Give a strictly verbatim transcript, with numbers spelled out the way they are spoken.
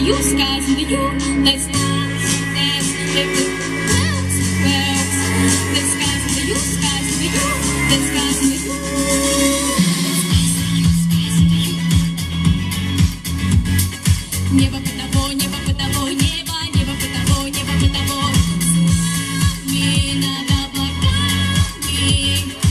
you, skies in the you. Let's dance, dance, let the dance, dance. The skies in the you, skies in the you. The skies in the you. Небо по того, небо по того, небо, небо по того, небо по того. С нами над облаками.